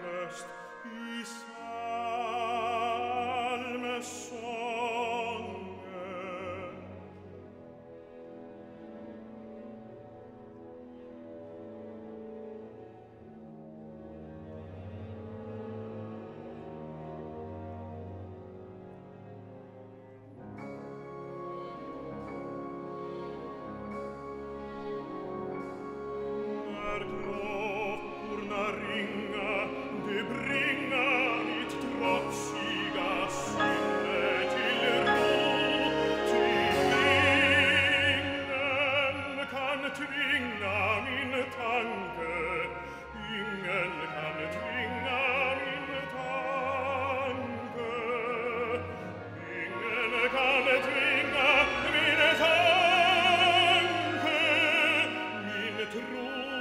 röst i psalmsången. När klockorna ringa, det bringa mitt trotsiga sinne till ro. Ty ingen kan tvinga min tanke, ingen kan tvinga min tanke, ingen kan tvinga min tanke, min tro.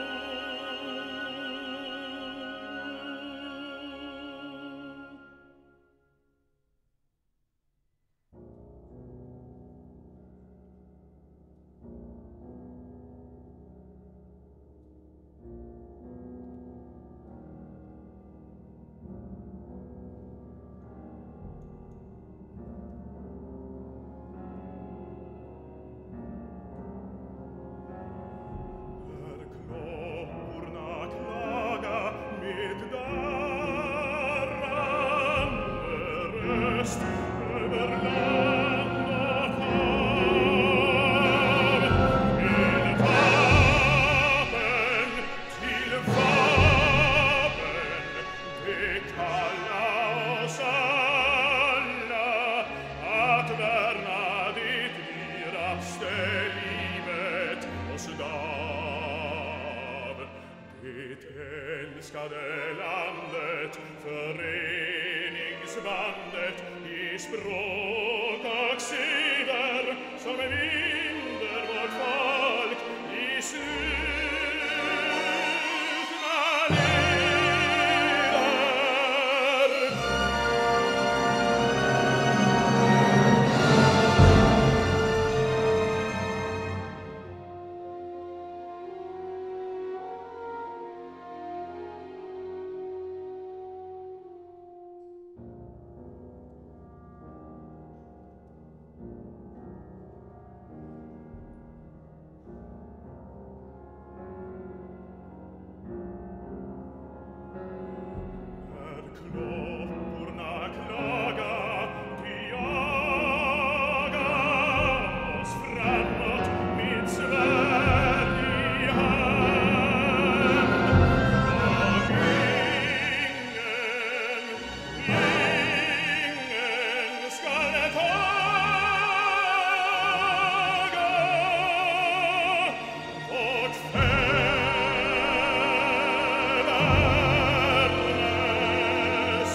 När klockorna klaga med darrande röst över land och hav, till vapen, det kalla oss alla att värna det dyraste livet oss gav. Det älskade landet, föreningsbandet i språk och seder som binder vårt folk i slutna leder. När klockorna klaga, de jaga oss framåt med svärd i hand. Och ingen skall taga vårt fädernes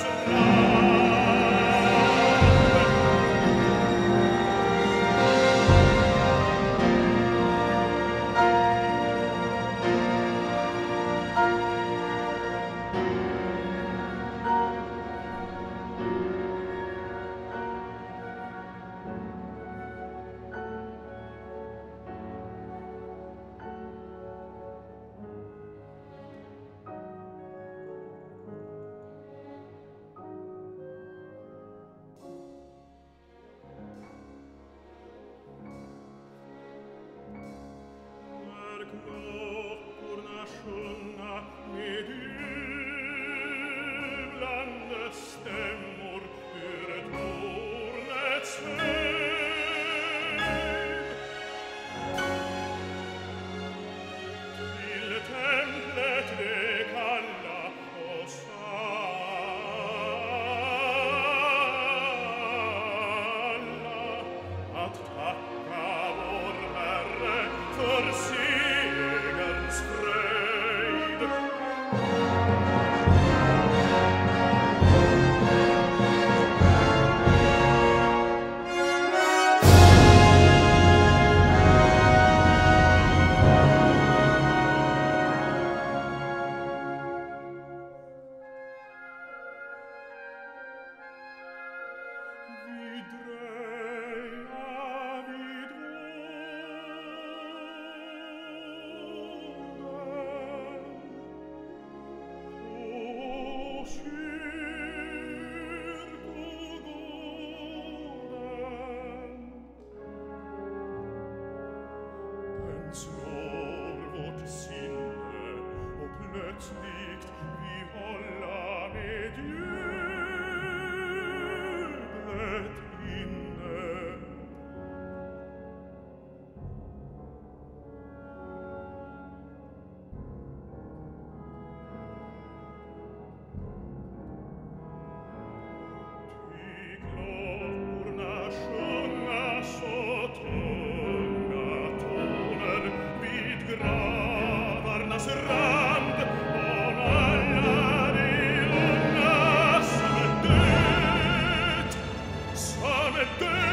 När klockorna sjunga med jublande stämmor ur tornets höjd, till templet det kalla oss alla att tacka vår Herre för segerns fröjd. slikt vi hålla med jublet inne. Gravarnas rand om alla de unga som är död